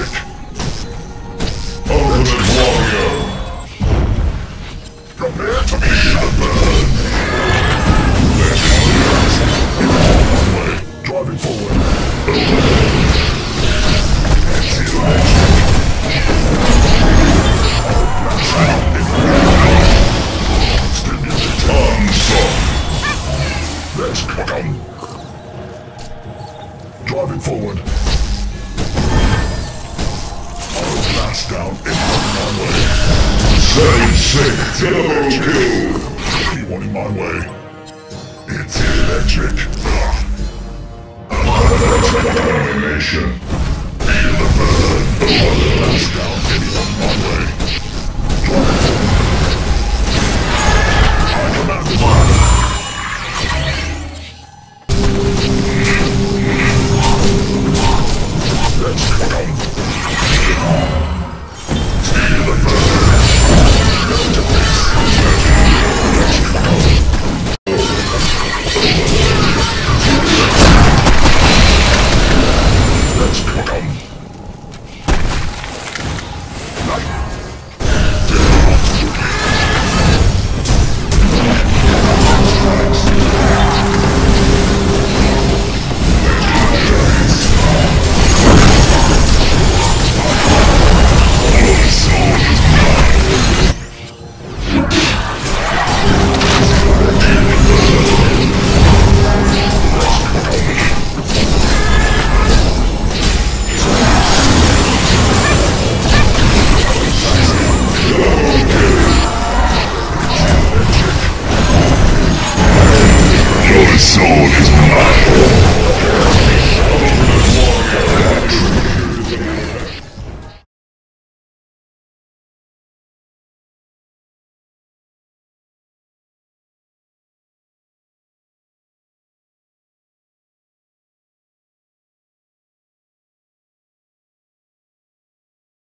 electric. Ultimate warrior. Prepare to feel the burn. Let's one way. Driving forward. Let's cook 'em. Driving forward. I'll blast down anyone in my way. Save sick, double kill. Anyone in my way. It's electric. Domination. Feel the burn. I'll blast down anyone in my way. Driving forward. I command the fire. Let's cook 'em. Feel the burn. Let's cook 'em. Let's cook 'em. Your soul is mine.